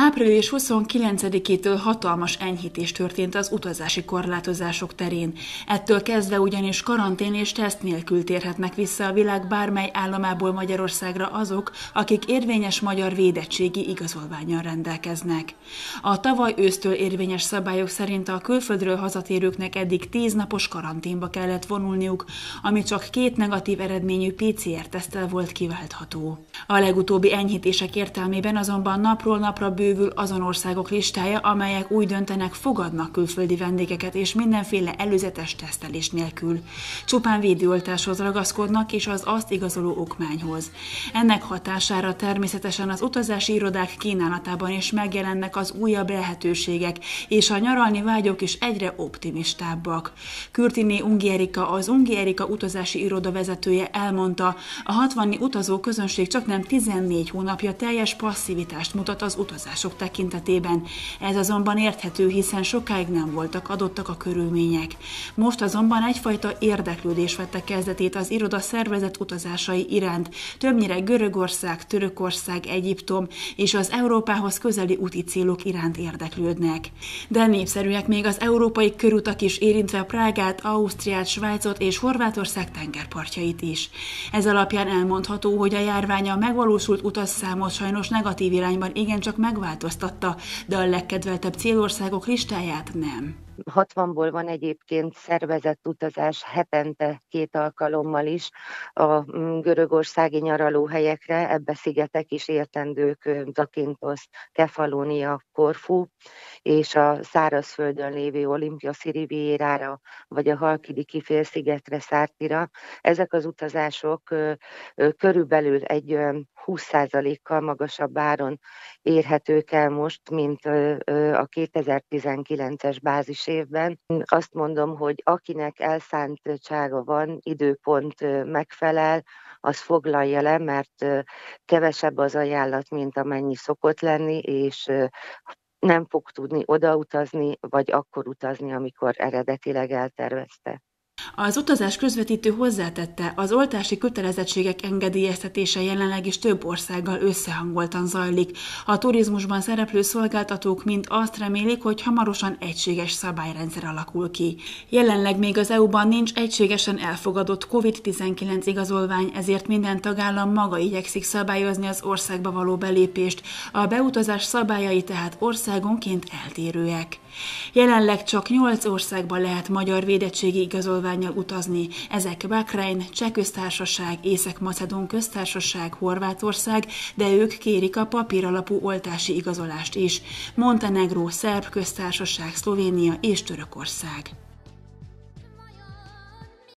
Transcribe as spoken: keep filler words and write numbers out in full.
április huszonkilencedikétől hatalmas enyhítés történt az utazási korlátozások terén. Ettől kezdve ugyanis karantén és teszt nélkül térhetnek vissza a világ bármely államából Magyarországra azok, akik érvényes magyar védettségi igazolvánnyal rendelkeznek. A tavaly ősztől érvényes szabályok szerint a külföldről hazatérőknek eddig tíz napos karanténba kellett vonulniuk, ami csak két negatív eredményű pé cé er-teszttel volt kiváltható. A legutóbbi enyhítések értelmében azonban napról napra bővül azon országok listája, amelyek úgy döntenek, fogadnak külföldi vendégeket és mindenféle előzetes tesztelés nélkül. Csupán védőoltáshoz ragaszkodnak és az azt igazoló okmányhoz. Ennek hatására természetesen az utazási irodák kínálatában is megjelennek az újabb lehetőségek, és a nyaralni vágyók is egyre optimistábbak. Kürtiné Ungi Erika, az Ungi Erika utazási iroda vezetője elmondta, a hatvani utazó közönség csaknem tizennégy hónapja teljes passzivitást mutat az utazások tekintetében. Ez azonban érthető, hiszen sokáig nem voltak adottak a körülmények. Most azonban egyfajta érdeklődés vette kezdetét az iroda szervezett utazásai iránt, többnyire Görögország, Törökország, Egyiptom és az Európához közeli úti célok iránt érdeklődnek. De népszerűek még az európai körutak is, érintve Prágát, Ausztriát, Svájcot és Horvátország tengerpartjait is. Ez alapján elmondható, hogy a járvány a megvalósult utasszámot sajnos negatív irányban igencsak megváltoztatta, de a legkedveltebb célországok listáját nem. hatvanból van egyébként szervezett utazás hetente két alkalommal is a görögországi nyaralóhelyekre, ebbe szigetek is értendők, Zakynthos, Kefalónia, Korfú, és a szárazföldön lévő Olimpioszi Rivierára, vagy a Halkidiki félszigetre, Szártira. Ezek az utazások körülbelül egy húsz százalékkal magasabb áron érhetők el most, mint a kétezer-tizenkilences bázis évben. Azt mondom, hogy akinek elszántsága van, időpont megfelel, az foglalja le, mert kevesebb az ajánlat, mint amennyi szokott lenni, és nem fog tudni odautazni, vagy akkor utazni, amikor eredetileg eltervezte. Az utazás közvetítő hozzátette, az oltási kötelezettségek engedélyeztetése jelenleg is több országgal összehangoltan zajlik. A turizmusban szereplő szolgáltatók mind azt remélik, hogy hamarosan egységes szabályrendszer alakul ki. Jelenleg még az é u-ban nincs egységesen elfogadott kovid tizenkilenc igazolvány, ezért minden tagállam maga igyekszik szabályozni az országba való belépést. A beutazás szabályai tehát országonként eltérőek. Jelenleg csak nyolc országban lehet magyar védettségi igazolvánnyal utazni. Ezek Bahrein, Cseh köztársaság, Észak-Macedón köztársaság, Horvátország, de ők kérik a papíralapú oltási igazolást is. Montenegró, Szerb köztársaság, Szlovénia és Törökország.